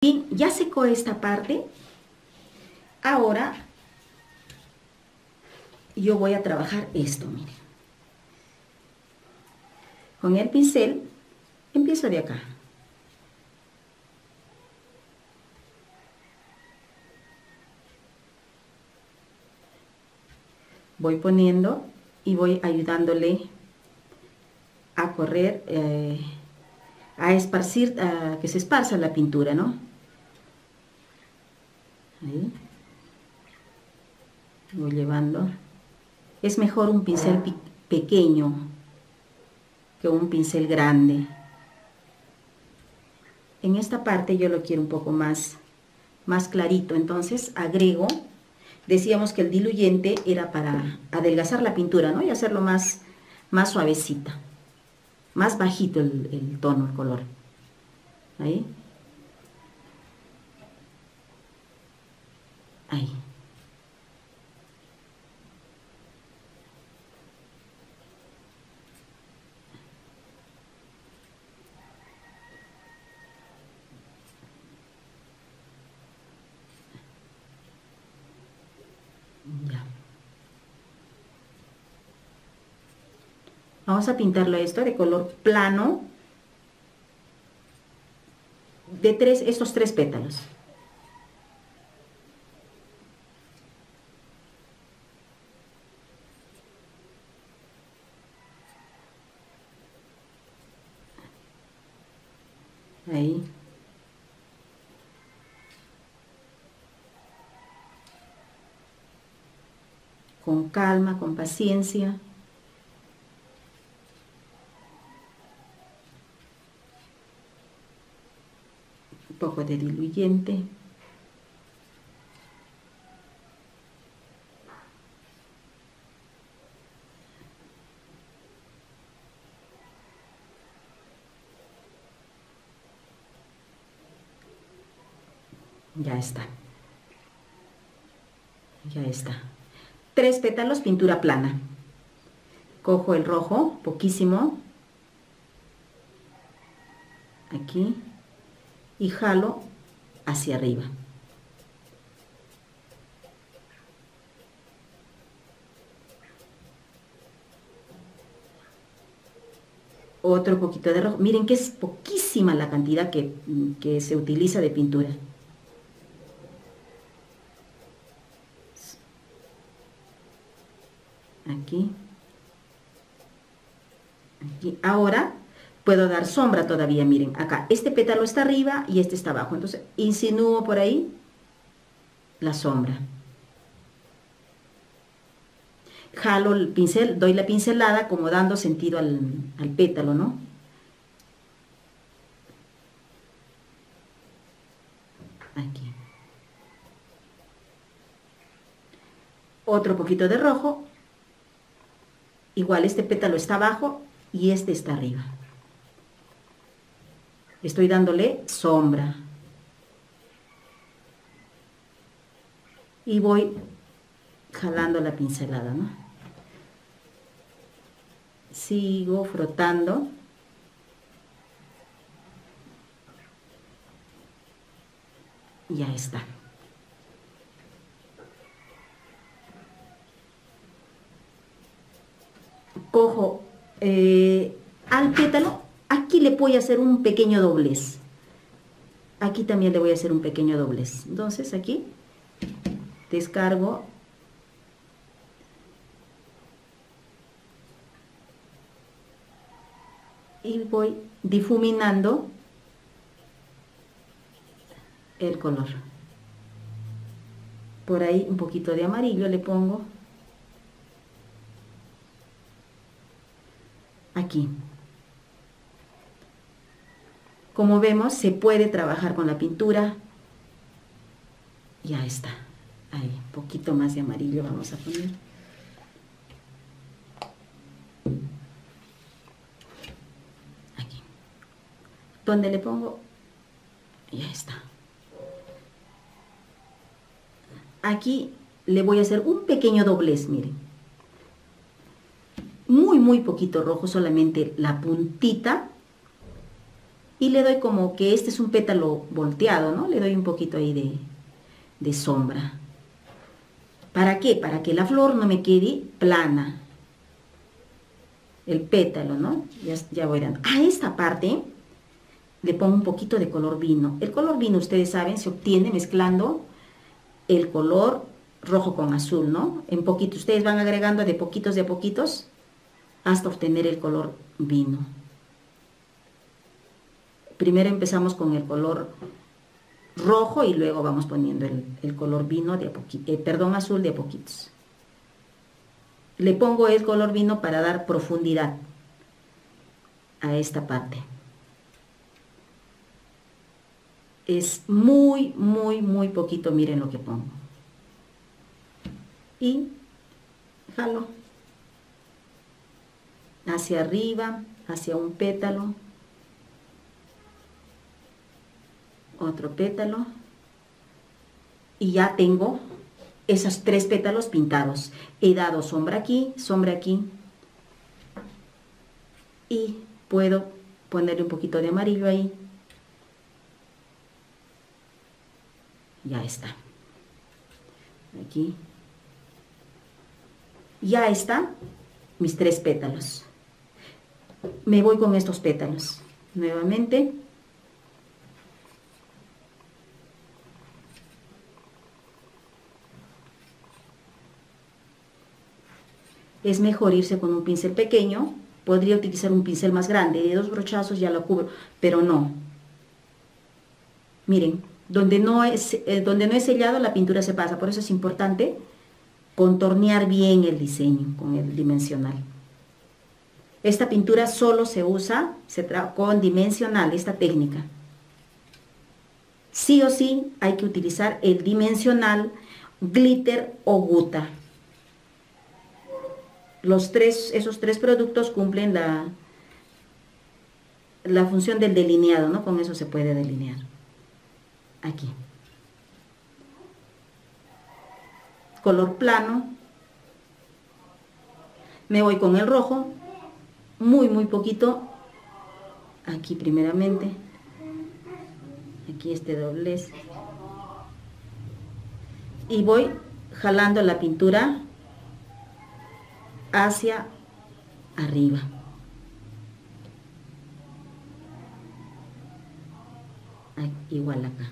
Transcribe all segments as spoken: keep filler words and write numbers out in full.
Bien, ya secó esta parte. Ahora yo voy a trabajar esto, miren. Con el pincel empiezo de acá. Voy poniendo y voy ayudándole a correr, eh, a esparcir, a que se esparza la pintura, ¿no? Ahí. Voy llevando. Es mejor un pincel pequeño que un pincel grande. En esta parte yo lo quiero un poco más, más clarito, entonces agrego, decíamos que el diluyente era para adelgazar la pintura, ¿no? Y hacerlo más, más suavecita, más bajito el, el tono, el color. Ahí. Ahí. Ya. Vamos a pintarlo esto de color plano, de tres, estos tres pétalos. Ahí. Con calma, con paciencia. Un poco de diluyente. Ya está. Ya está. Tres pétalos, pintura plana. Cojo el rojo, poquísimo. Aquí. Y jalo hacia arriba. Otro poquito de rojo. Miren que es poquísima la cantidad que, que se utiliza de pintura. Aquí. Aquí. Ahora puedo dar sombra todavía, miren, acá. Este pétalo está arriba y este está abajo. Entonces insinúo por ahí la sombra. Jalo el pincel, doy la pincelada como dando sentido al, al pétalo, ¿no? Aquí. Otro poquito de rojo. Igual este pétalo está abajo y este está arriba. Estoy dándole sombra. Y voy jalando la pincelada, ¿no? Sigo frotando. Ya está. Cojo eh, al pétalo, aquí le voy a hacer un pequeño doblez. Aquí también le voy a hacer un pequeño doblez. Entonces aquí descargo. Y voy difuminando el color. Por ahí un poquito de amarillo le pongo. Aquí. Como vemos, se puede trabajar con la pintura. Ya está. Ahí, un poquito más de amarillo vamos a poner. Aquí. Donde le pongo, ya está. Aquí le voy a hacer un pequeño doblez, miren. Muy, muy poquito rojo, solamente la puntita. y le doy como que este es un pétalo volteado, ¿no? Le doy un poquito ahí de, de sombra. ¿Para qué? Para que la flor no me quede plana. El pétalo, ¿no? Ya, ya voy dando. A esta parte le pongo un poquito de color vino. El color vino, ustedes saben, se obtiene mezclando el color rojo con azul, ¿no? En poquito. Ustedes van agregando de poquitos de a poquitos hasta obtener el color vino. Primero empezamos con el color rojo y luego vamos poniendo el, el color vino de a poquito, eh, perdón, azul de a poquitos. Le pongo el color vino para dar profundidad a esta parte. Es muy, muy, muy poquito, miren lo que pongo. Y jalo hacia arriba, hacia un pétalo, otro pétalo, y ya tengo esos tres pétalos pintados. He dado sombra aquí, sombra aquí, y puedo ponerle un poquito de amarillo ahí. Ya está. Aquí. Ya están mis tres pétalos. Me voy con estos pétalos. Nuevamente. Es mejor irse con un pincel pequeño. Podría utilizar un pincel más grande. De dos brochazos ya lo cubro. Pero no. Miren. Donde no, es, eh, donde no es sellado, la pintura se pasa. Por eso es importante contornear bien el diseño con el dimensional. Esta pintura solo se usa se con dimensional, esta técnica. Sí o sí hay que utilizar el dimensional, glitter o guta. Los tres, esos tres productos cumplen la, la función del delineado, ¿no? Con eso se puede delinear. Aquí. Color plano. Me voy con el rojo. Muy, muy poquito. Aquí primeramente. Aquí este doblez. Y voy jalando la pintura hacia arriba. Igual acá.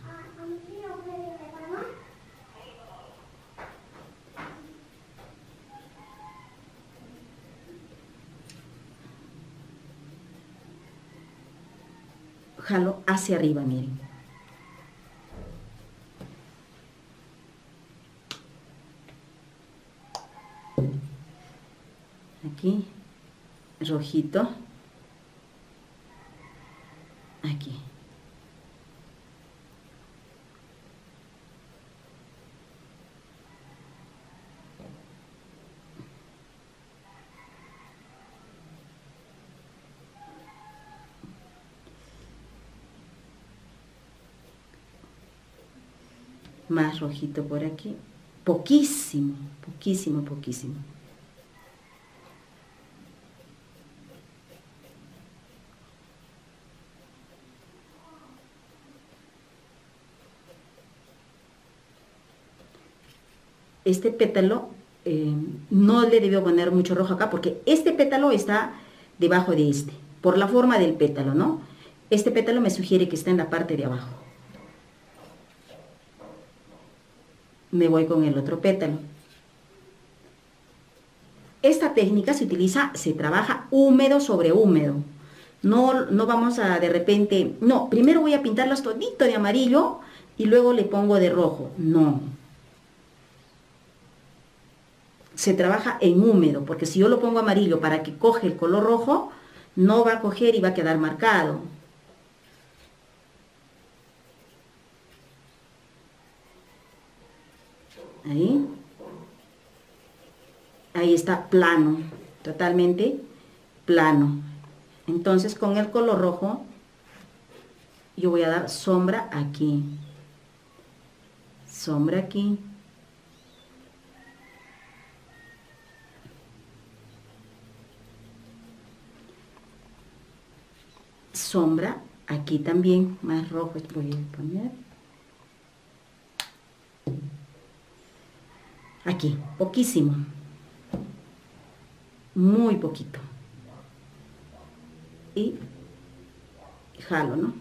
Jalo hacia arriba, miren. Aquí, rojito. Aquí. Más rojito por aquí. Poquísimo, poquísimo, poquísimo. Este pétalo eh, no le debió poner mucho rojo acá porque este pétalo está debajo de este, por la forma del pétalo, ¿no? Este pétalo me sugiere que está en la parte de abajo. Me voy con el otro pétalo. Esta técnica se utiliza, se trabaja húmedo sobre húmedo. No, no vamos a de repente, no, primero voy a pintarlas todito de amarillo y luego le pongo de rojo. No. Se trabaja en húmedo, porque si yo lo pongo amarillo para que coge el color rojo, no va a coger y va a quedar marcado. Ahí. Ahí está plano, totalmente plano. Entonces con el color rojo yo voy a dar sombra aquí. Sombra aquí. Sombra Aquí también, más rojo voy a poner. Aquí, poquísimo. Muy poquito. Y jalo, ¿no?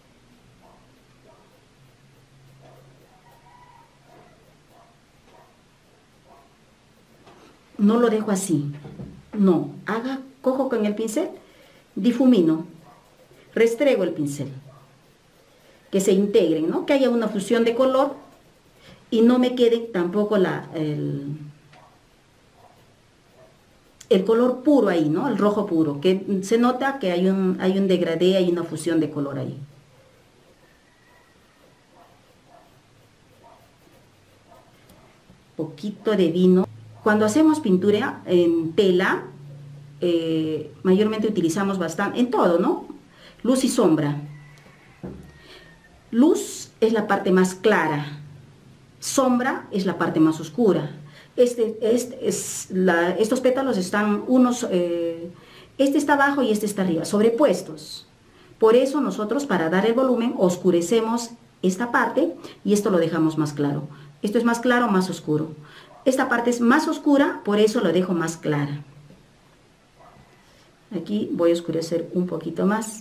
No lo dejo así. No, haga, cojo con el pincel, difumino, restrego el pincel. Que se integren, ¿no? Que haya una fusión de color y no me quede tampoco la, el, el color puro ahí, ¿no? El rojo puro, que se nota que hay un, hay un degradé, hay una fusión de color ahí. Poquito de vino. Cuando hacemos pintura en tela, eh, mayormente utilizamos bastante, en todo, ¿no? Luz y sombra. Luz es la parte más clara, sombra es la parte más oscura. Este, este es la, estos pétalos están unos, eh, este está abajo y este está arriba, sobrepuestos. Por eso nosotros, para dar el volumen, oscurecemos esta parte y esto lo dejamos más claro. Esto es más claro, más oscuro. Esta parte es más oscura, por eso lo dejo más clara. Aquí voy a oscurecer un poquito más.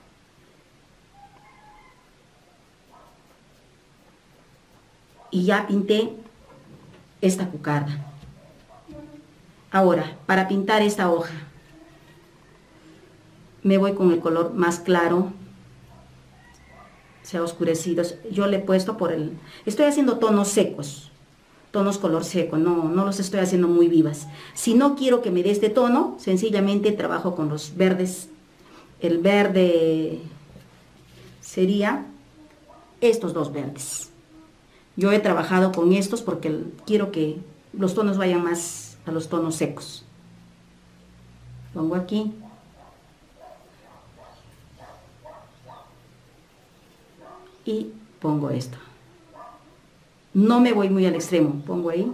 Y ya pinté esta cucarda. Ahora, para pintar esta hoja, me voy con el color más claro. Se ha oscurecido. Yo le he puesto por el... Estoy haciendo tonos secos. Tonos color seco, no, no los estoy haciendo muy vivas. Si no quiero que me dé este tono, sencillamente trabajo con los verdes. El verde sería estos dos verdes. Yo he trabajado con estos porque quiero que los tonos vayan más a los tonos secos. Pongo aquí. Y pongo esto. No me voy muy al extremo, pongo ahí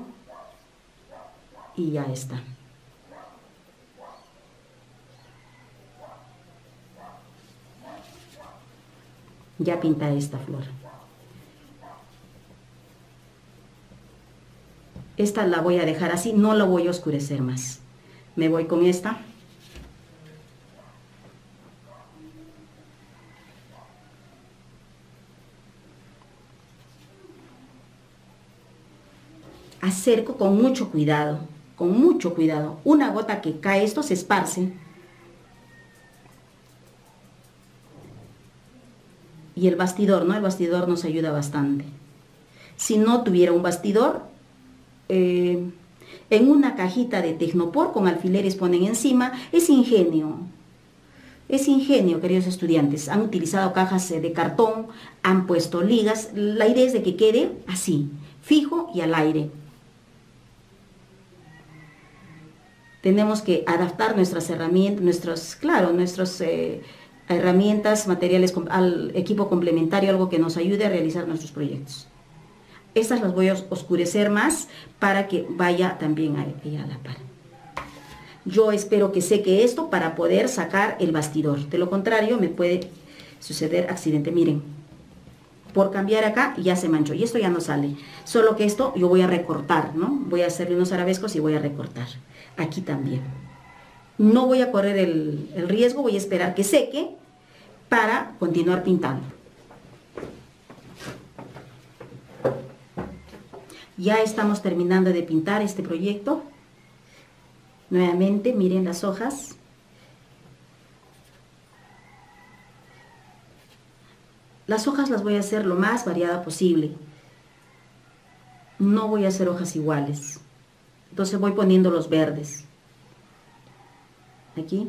y ya está. Ya pinta esta flor. Esta la voy a dejar así, no la voy a oscurecer más. Me voy con esta. Acerco con mucho cuidado, con mucho cuidado. Una gota que cae, esto se esparce. Y el bastidor, ¿no? El bastidor nos ayuda bastante. Si no tuviera un bastidor, eh, en una cajita de Tecnopor con alfileres ponen encima, es ingenio. Es ingenio, queridos estudiantes. Han utilizado cajas de cartón, han puesto ligas. La idea es de que quede así, fijo y al aire. Tenemos que adaptar nuestras herramientas, nuestros, claro, nuestras eh, herramientas, materiales al equipo complementario, algo que nos ayude a realizar nuestros proyectos. Estas las voy a oscurecer más para que vaya también ahí a la par. Yo espero que seque esto para poder sacar el bastidor. De lo contrario, me puede suceder accidente. Miren, por cambiar acá ya se manchó y esto ya no sale. Solo que esto yo voy a recortar, ¿no? Voy a hacerle unos arabescos y voy a recortar. Aquí también. No voy a correr el, el riesgo, voy a esperar que seque para continuar pintando. Ya estamos terminando de pintar este proyecto. Nuevamente, miren las hojas. Las hojas las voy a hacer lo más variada posible. No voy a hacer hojas iguales. Entonces voy poniendo los verdes. Aquí.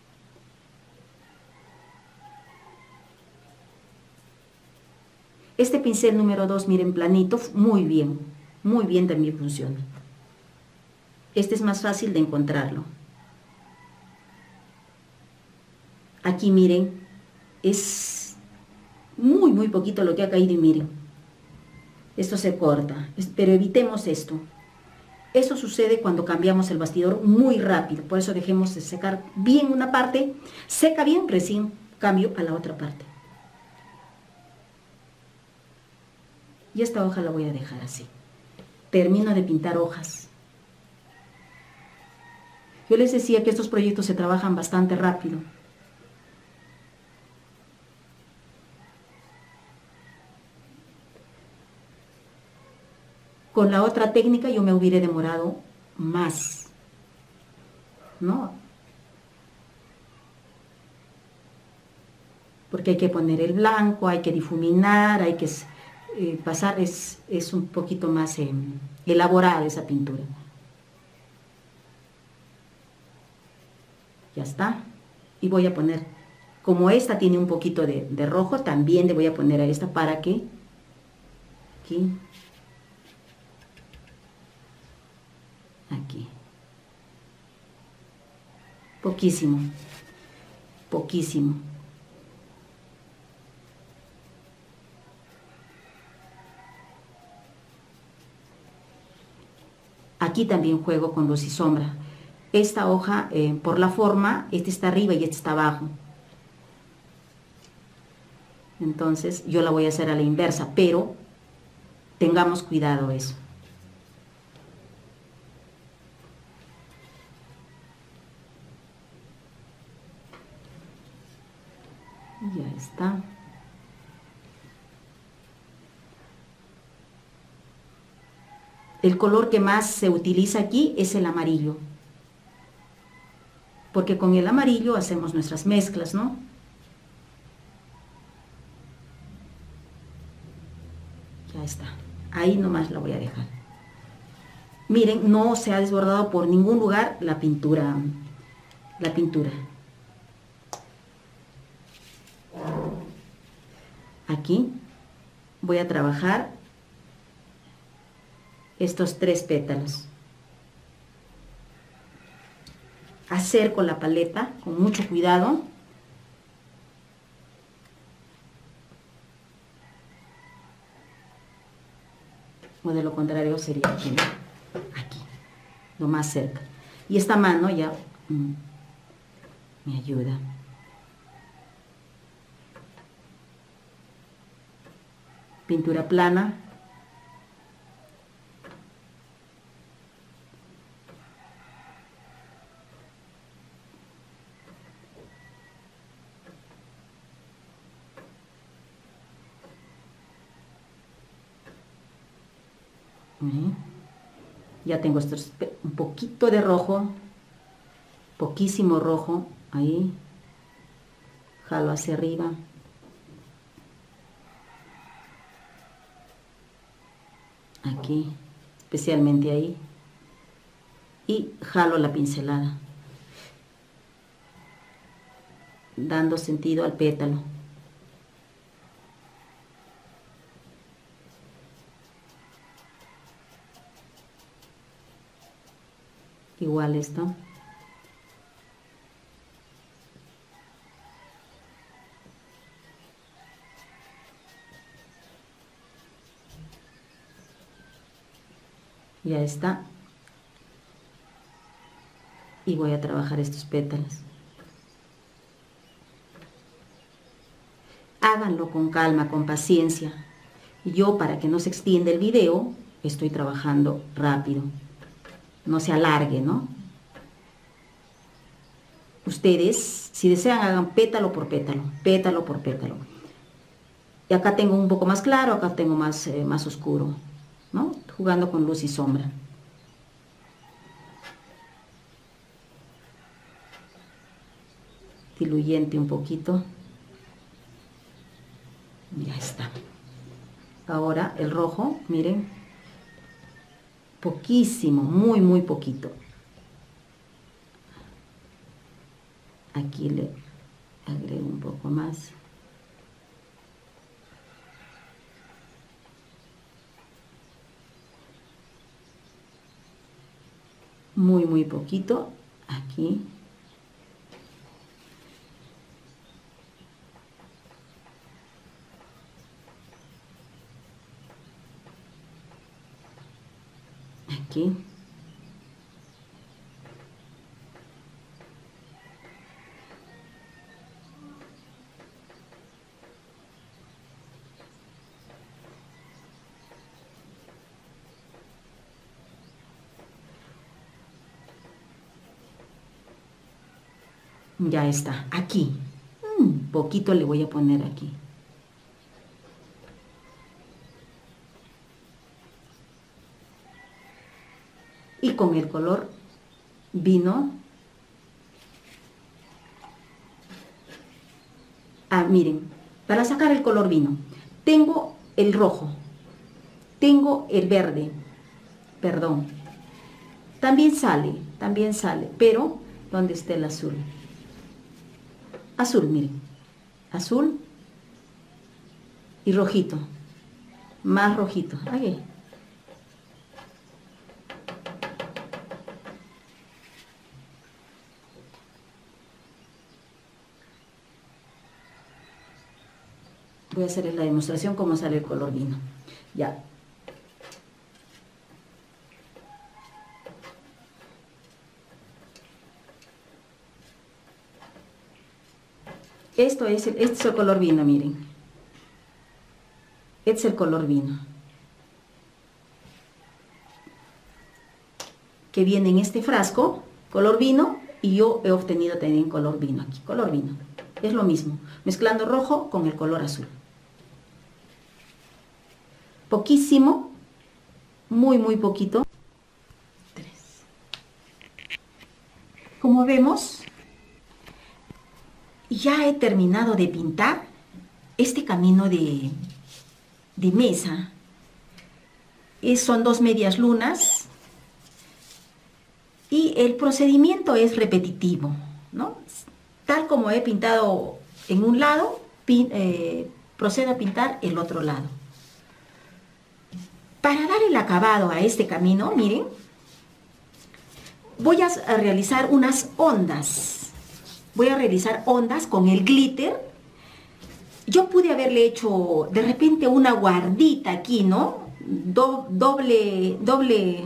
Este pincel número dos, miren, planito, muy bien. Muy bien también funciona. Este es más fácil de encontrarlo. Aquí miren, es muy muy poquito lo que ha caído y miren. Esto se corta, pero evitemos esto. Eso sucede cuando cambiamos el bastidor muy rápido, por eso dejemos de secar bien una parte, seca bien, recién cambio a la otra parte. Y esta hoja la voy a dejar así. Termino de pintar hojas. Yo les decía que estos proyectos se trabajan bastante rápido. Con la otra técnica yo me hubiera demorado más, ¿no? Porque hay que poner el blanco, hay que difuminar, hay que eh, pasar, es, es un poquito más eh, elaborada esa pintura. Ya está. Y voy a poner, como esta tiene un poquito de, de rojo, también le voy a poner a esta para que, aquí, aquí, poquísimo, poquísimo. Aquí también juego con luz y sombra. Esta hoja, eh, por la forma, este está arriba y este está abajo. Entonces, yo la voy a hacer a la inversa, pero tengamos cuidado eso. Ya está. El color que más se utiliza aquí es el amarillo, porque con el amarillo hacemos nuestras mezclas, ¿no? Ya está. Ahí nomás la voy a dejar. Miren, no se ha desbordado por ningún lugar la pintura. La pintura. Aquí voy a trabajar estos tres pétalos. Acerco la paleta con mucho cuidado. O de lo contrario sería aquí, ¿no? Aquí, lo más cerca. Y esta mano ya mm, me ayuda. Pintura plana. Ya tengo estos, un poquito de rojo, poquísimo rojo, ahí, jalo hacia arriba, aquí, especialmente ahí, y jalo la pincelada, dando sentido al pétalo. Igual esto. Ya está. Y voy a trabajar estos pétalos. Háganlo con calma, con paciencia. Yo, para que no se extienda el video, estoy trabajando rápido. No se alargue, ¿no? Ustedes, si desean, hagan pétalo por pétalo, pétalo por pétalo. Y acá tengo un poco más claro, acá tengo más, eh, más oscuro, ¿no? Jugando con luz y sombra. Diluyente un poquito. Ya está. Ahora el rojo, miren, poquísimo, muy, muy poquito. Aquí le agrego un poco más. Muy, muy poquito. Aquí. Aquí. Ya está, aquí. Un poquito le voy a poner aquí. Y con el color vino. Ah, miren, para sacar el color vino, tengo el rojo, tengo el verde, perdón, también sale, también sale, pero ¿dónde está el azul? Azul, miren, azul y rojito, más rojito, ahí. Voy a hacer la demostración cómo sale el color vino. Ya. Esto es, el, este es el color vino, miren. Este es el color vino. Que viene en este frasco, color vino, y yo he obtenido también color vino aquí, color vino. Es lo mismo, mezclando rojo con el color azul. Poquísimo, muy muy poquito. Tres. Como vemos, ya he terminado de pintar este camino de, de mesa. Es, son dos medias lunas y el procedimiento es repetitivo, ¿no? Tal como he pintado en un lado, pin, eh, procedo a pintar el otro lado. Para dar el acabado a este camino, miren, voy a realizar unas ondas. Voy a realizar ondas con el glitter. Yo pude haberle hecho de repente una guardita aquí, ¿no? Do, doble, doble,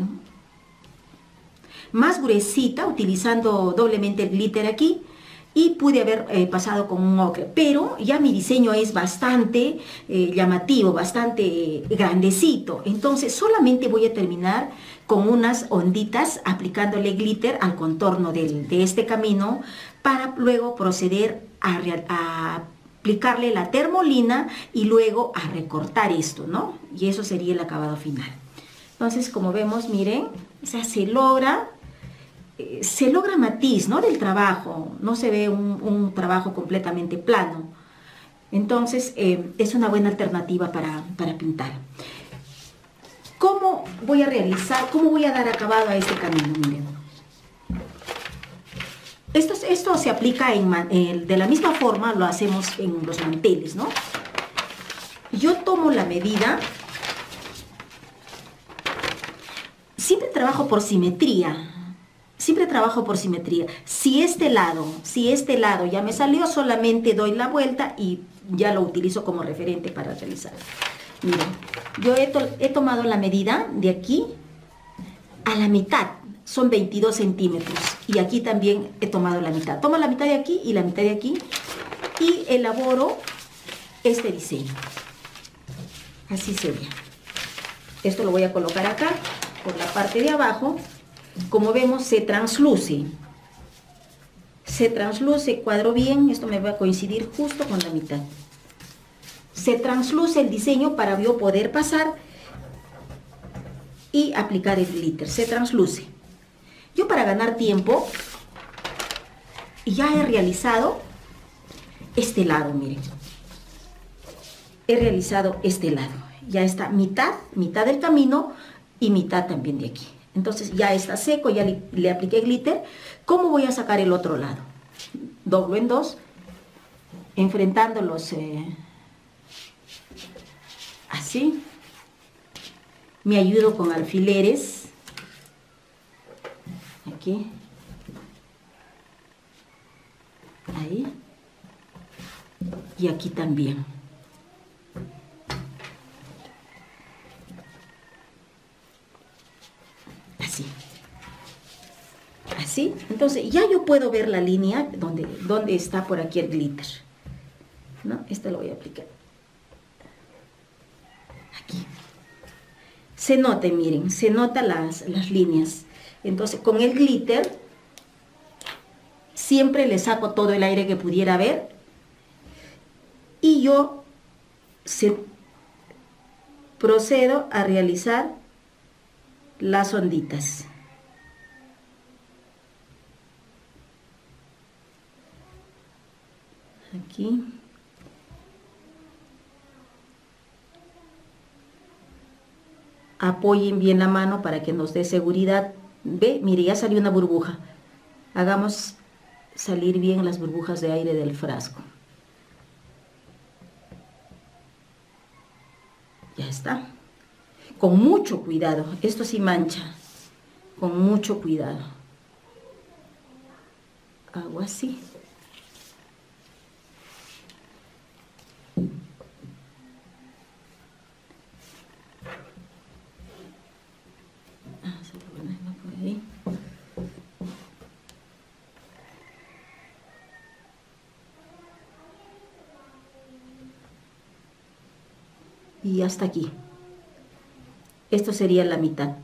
más gruesita, utilizando doblemente el glitter aquí. Y pude haber eh, pasado con un ocre, pero ya mi diseño es bastante eh, llamativo, bastante grandecito. Entonces solamente voy a terminar con unas onditas aplicándole glitter al contorno del, de este camino para luego proceder a, a aplicarle la termolina y luego a recortar esto, ¿no? Y eso sería el acabado final. Entonces, como vemos, miren, o sea, se logra... se logra matiz, ¿no?, del trabajo, no se ve un, un trabajo completamente plano. Entonces eh, es una buena alternativa para, para pintar. ¿Cómo voy a realizar, cómo voy a dar acabado a este camino? Miren. Esto, esto se aplica en, eh, de la misma forma, lo hacemos en los manteles, ¿no? Yo tomo la medida, siempre trabajo por simetría. Siempre trabajo por simetría. Si este lado, si este lado ya me salió, solamente doy la vuelta y ya lo utilizo como referente para realizar. Miren, yo he, to he tomado la medida de aquí a la mitad, son veintidós centímetros. Y aquí también he tomado la mitad. Tomo la mitad de aquí y la mitad de aquí y elaboro este diseño. Así sería. Esto lo voy a colocar acá, por la parte de abajo. Como vemos, se transluce, se transluce, cuadro bien, esto me va a coincidir justo con la mitad. Se transluce el diseño para yo poder pasar y aplicar el glitter, se transluce. Yo, para ganar tiempo, ya he realizado este lado, miren. He realizado este lado, ya está mitad, mitad del camino y mitad también de aquí. Entonces ya está seco, ya le, le apliqué glitter. ¿Cómo voy a sacar el otro lado? Doblo en dos, enfrentándolos eh, así. Me ayudo con alfileres. Aquí. Ahí. Y aquí también. Así. Así. Entonces ya yo puedo ver la línea donde, donde está por aquí el glitter, ¿no? Este lo voy a aplicar. Aquí. Se nota, miren, se notan las, las líneas. Entonces con el glitter siempre le saco todo el aire que pudiera haber y yo se, procedo a realizar las onditas. Aquí. Apoyen bien la mano para que nos dé seguridad. Ve, mire, ya salió una burbuja. Hagamos salir bien las burbujas de aire del frasco. Ya está. Con mucho cuidado. Esto sí mancha. Con mucho cuidado. Hago así. Vamos a ponerlo por ahí. Y hasta aquí. Esto sería la mitad.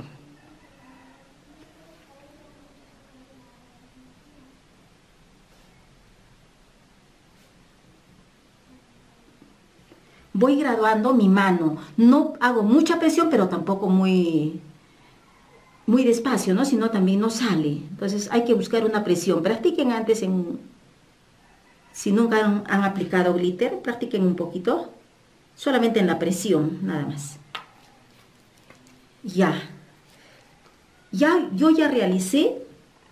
Voy graduando mi mano. No hago mucha presión, pero tampoco muy, muy despacio, ¿no? Si no, también no sale. Entonces hay que buscar una presión. Practiquen antes en... Si nunca han, han aplicado glitter, practiquen un poquito. Solamente en la presión, nada más. Ya. Ya, yo ya realicé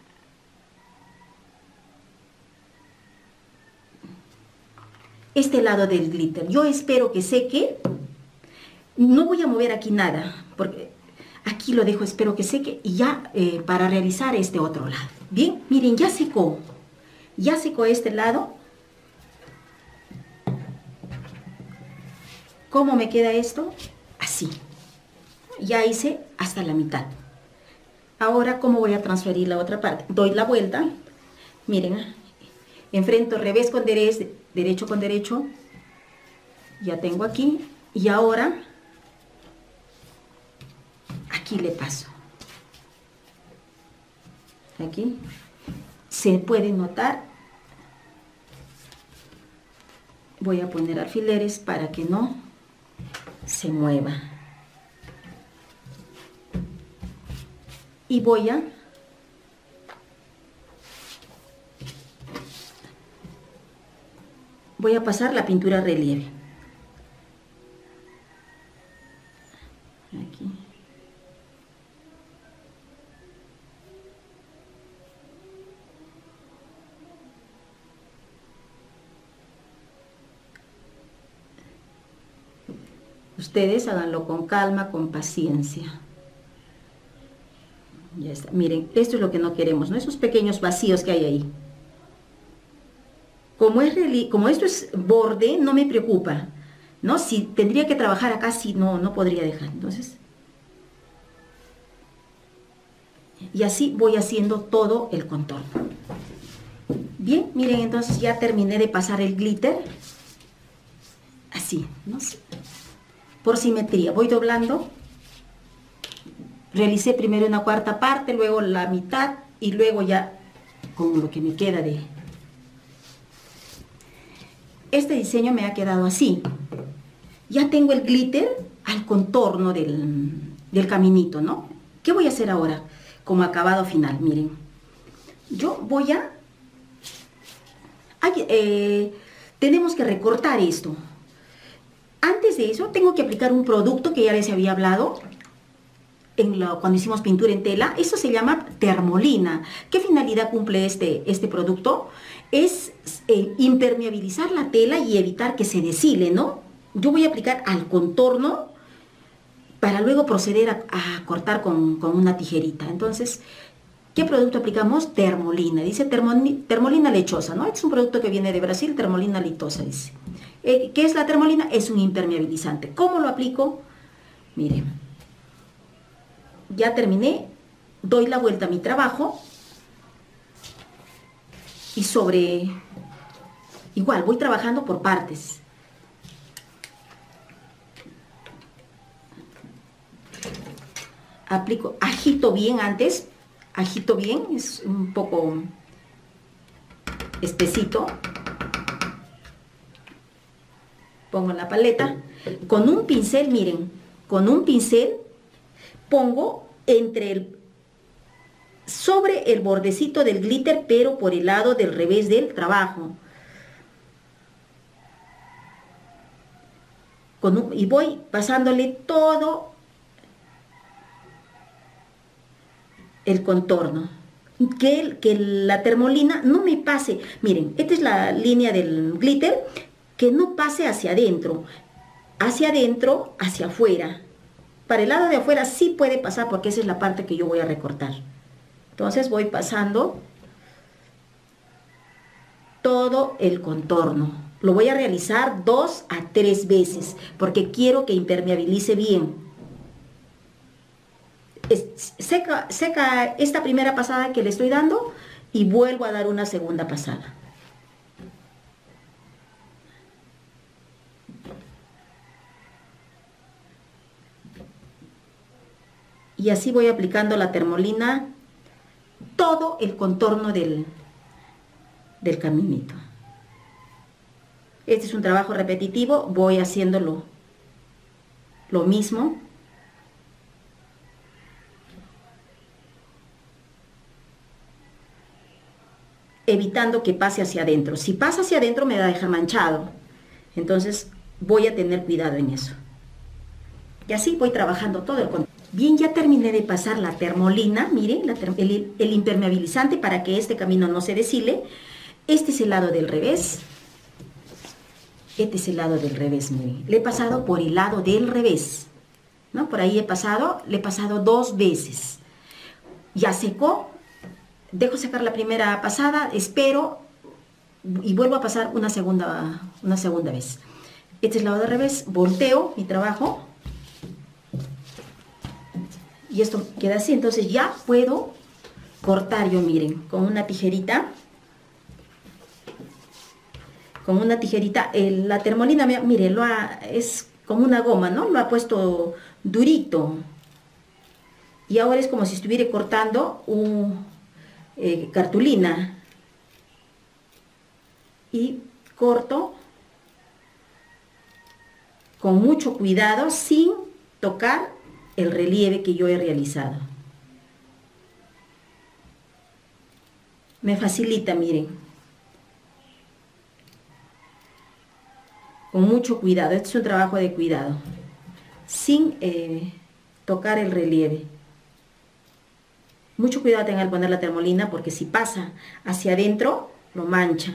este lado del glitter. Yo espero que seque. No voy a mover aquí nada, porque aquí lo dejo, espero que seque. Y ya eh, para realizar este otro lado. Bien, miren, ya secó. Ya secó este lado. ¿Cómo me queda esto? Así. Ya hice hasta la mitad. Ahora, ¿cómo voy a transferir la otra parte? Doy la vuelta. Miren, enfrento revés con derecho, derecho con derecho. Ya tengo aquí. Y ahora, aquí le paso. Aquí. Se puede notar. Voy a poner alfileres para que no se mueva. Y voy a voy a pasar la pintura relieve. Aquí. Ustedes háganlo con calma, con paciencia. Ya está. Miren, esto es lo que no queremos, ¿no? Esos pequeños vacíos que hay ahí. Como, es como esto es borde, no me preocupa, ¿no? Si tendría que trabajar acá, sí, no, no podría dejar. Entonces, y así voy haciendo todo el contorno. Bien, miren, entonces ya terminé de pasar el glitter. Así, ¿no? Por simetría, voy doblando. Realicé primero una cuarta parte, luego la mitad y luego ya con lo que me queda de... Este diseño me ha quedado así. Ya tengo el glitter al contorno del, del caminito, ¿no? ¿Qué voy a hacer ahora como acabado final? Miren, yo voy a... Hay, eh, tenemos que recortar esto. Antes de eso tengo que aplicar un producto que ya les había hablado en lo, cuando hicimos pintura en tela. Eso se llama termolina. ¿Qué finalidad cumple este, este producto? Es eh, impermeabilizar la tela y evitar que se deshile, ¿no? Yo voy a aplicar al contorno para luego proceder a, a cortar con, con una tijerita. Entonces, ¿qué producto aplicamos? Termolina. Dice termo, termolina lechosa, ¿no? Es un producto que viene de Brasil, termolina litosa, dice. Eh, ¿Qué es la termolina? Es un impermeabilizante. ¿Cómo lo aplico? Miren, ya terminé, doy la vuelta a mi trabajo y sobre, igual voy trabajando por partes. Aplico, agito bien antes, agito bien, es un poco espesito. Pongo en la paleta. Con un pincel, miren, con un pincel pongo entre el, sobre el bordecito del glitter, pero por el lado del revés del trabajo. Con un, y voy pasándole todo el contorno. Que, el, que la termolina no me pase. Miren, esta es la línea del glitter, que no pase hacia adentro. Hacia adentro, hacia afuera. Para el lado de afuera sí puede pasar porque esa es la parte que yo voy a recortar. Entonces voy pasando todo el contorno. Lo voy a realizar dos a tres veces porque quiero que impermeabilice bien. Es, seca, seca esta primera pasada que le estoy dando y vuelvo a dar una segunda pasada. Y así voy aplicando la termolina todo el contorno del, del caminito. Este es un trabajo repetitivo, voy haciéndolo lo mismo. Evitando que pase hacia adentro. Si pasa hacia adentro me va a dejar manchado. Entonces voy a tener cuidado en eso. Y así voy trabajando todo el contorno. Bien, ya terminé de pasar la termolina, miren, la ter el, el impermeabilizante para que este camino no se deshile. Este es el lado del revés. Este es el lado del revés, miren. Le he pasado por el lado del revés, ¿no? Por ahí he pasado, le he pasado dos veces. Ya secó, dejo secar la primera pasada, espero y vuelvo a pasar una segunda, una segunda vez. Este es el lado del revés, volteo mi trabajo. Y esto queda así, entonces ya puedo cortar yo, miren, con una tijerita. Con una tijerita, el, la termolina, miren, lo ha, es como una goma, ¿no? Lo ha puesto durito. Y ahora es como si estuviera cortando un, eh, cartulina. Y corto con mucho cuidado, sin tocar el relieve que yo he realizado. Me facilita, miren. Con mucho cuidado, este es un trabajo de cuidado. Sin eh, tocar el relieve. Mucho cuidado tenga al poner la termolina porque si pasa hacia adentro, lo mancha.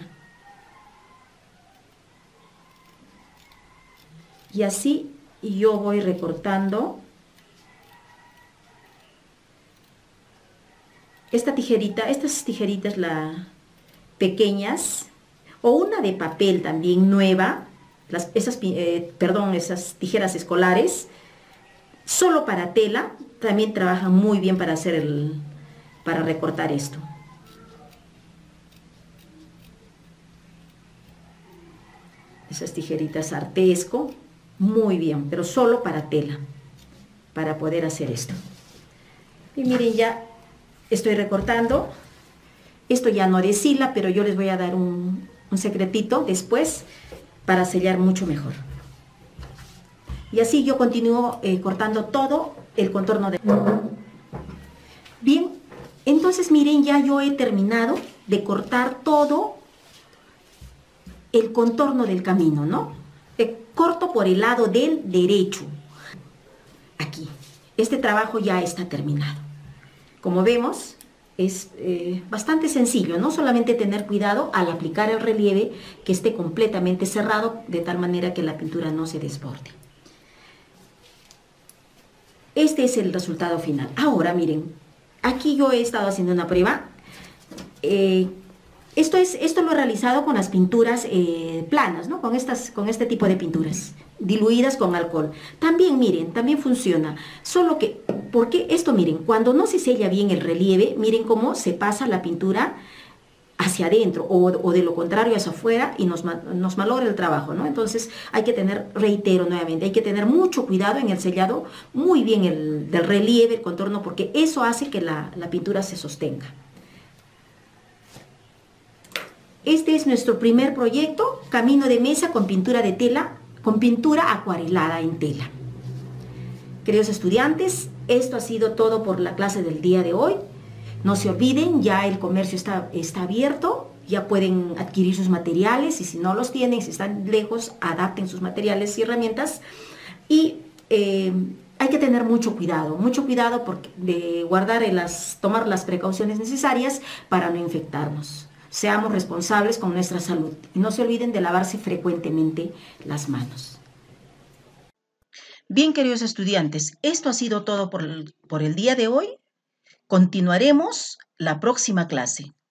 Y así yo voy recortando. Esta tijerita, estas tijeritas la, pequeñas, o una de papel también nueva, las, esas, eh, perdón, esas tijeras escolares, solo para tela, también trabajan muy bien para hacer el, para recortar esto. Esas tijeritas artesco, muy bien, pero solo para tela, para poder hacer esto. Y miren, ya estoy recortando. Esto ya no deshila, pero yo les voy a dar un, un secretito después para sellar mucho mejor. Y así yo continúo eh, cortando todo el contorno de... Bien, entonces miren, ya yo he terminado de cortar todo el contorno del camino, ¿no? Eh, corto por el lado del derecho. Aquí. Este trabajo ya está terminado. Como vemos, es eh, bastante sencillo, no solamente tener cuidado al aplicar el relieve que esté completamente cerrado de tal manera que la pintura no se desborde. Este es el resultado final. Ahora miren, aquí yo he estado haciendo una prueba. Eh, esto, es, esto lo he realizado con las pinturas eh, planas, ¿no? Con, estas, con este tipo de pinturas diluidas con alcohol. También miren, también funciona, solo que, porque esto miren, cuando no se sella bien el relieve, miren cómo se pasa la pintura hacia adentro o, o de lo contrario hacia afuera y nos, nos malogra el trabajo, ¿no? Entonces hay que tener, reitero nuevamente, hay que tener mucho cuidado en el sellado, muy bien el, del relieve, el contorno, porque eso hace que la, la pintura se sostenga. Este es nuestro primer proyecto, camino de mesa con pintura de tela, con pintura acuarelada en tela. Queridos estudiantes, esto ha sido todo por la clase del día de hoy. No se olviden, ya el comercio está, está abierto, ya pueden adquirir sus materiales y si no los tienen, si están lejos, adapten sus materiales y herramientas. Y eh, hay que tener mucho cuidado, mucho cuidado porque, de guardar las, tomar las precauciones necesarias para no infectarnos. Seamos responsables con nuestra salud y no se olviden de lavarse frecuentemente las manos. Bien, queridos estudiantes, esto ha sido todo por el, por el día de hoy. Continuaremos la próxima clase.